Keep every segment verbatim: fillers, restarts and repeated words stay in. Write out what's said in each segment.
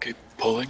Keep pulling.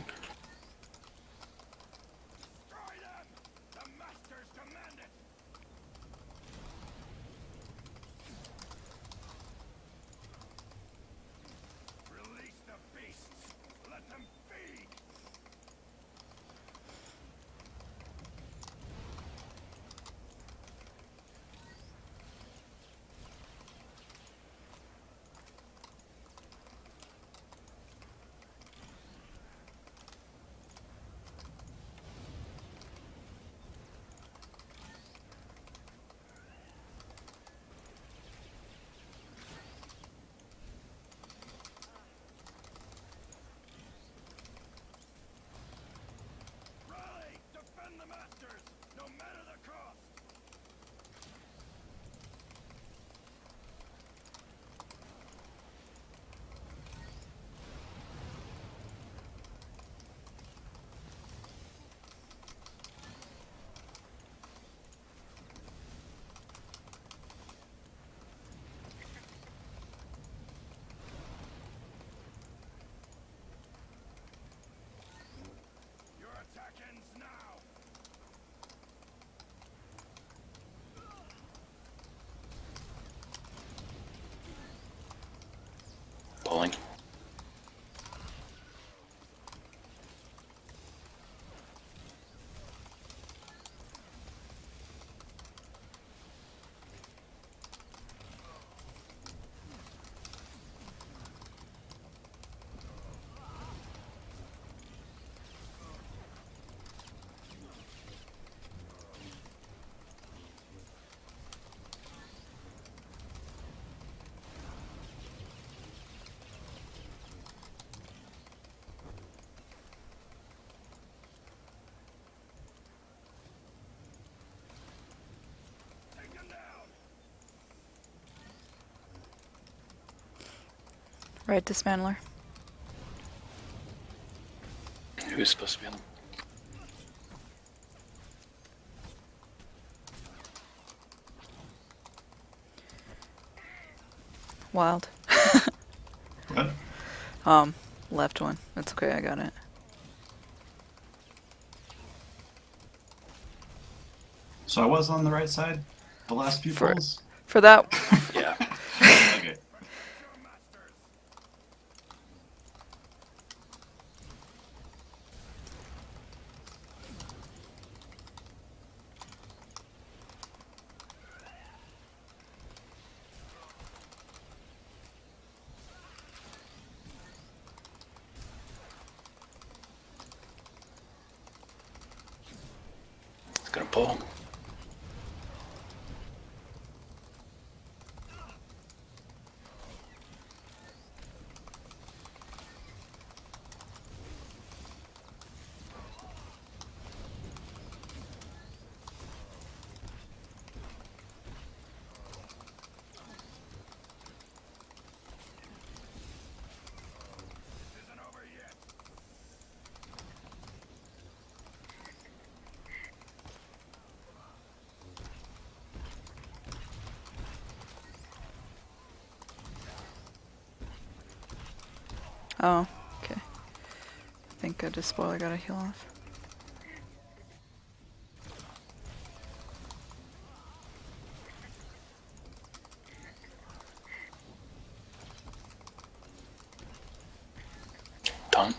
Pulling. Right, dismantler. Who's supposed to be on them? Wild. What? Um, left one. That's okay, I got it. So I was on the right side the last few For- pulls? For that, Yeah. Okay. It's gonna pull. oh, okay. I think I just spoiler got a heal off. Taunt.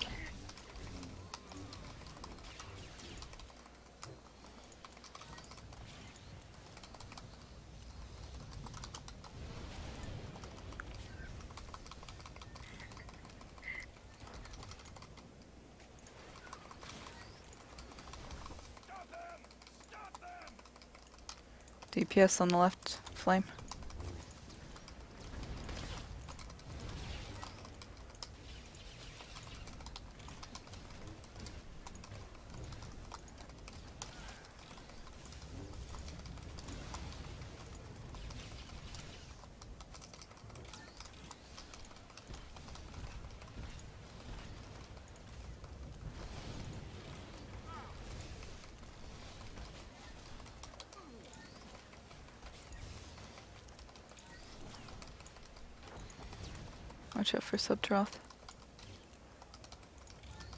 D P S on the left flame. Watch out for Subtroth.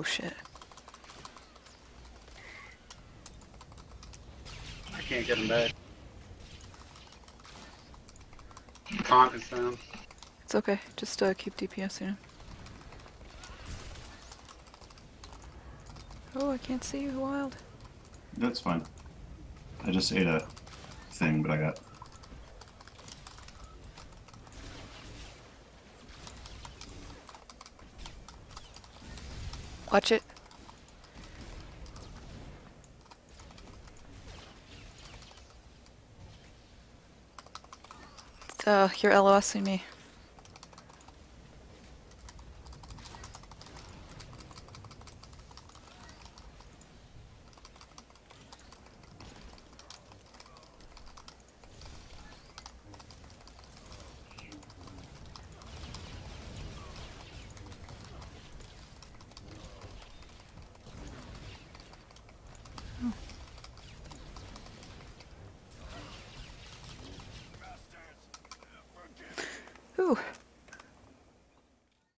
Oh shit. I can't get him back. Taunt is down. It's okay. Just uh, keep DPSing him. Oh, I can't see you, Wild. That's fine. I just ate a thing, but I got. Watch it. Uh, you're LOSing me.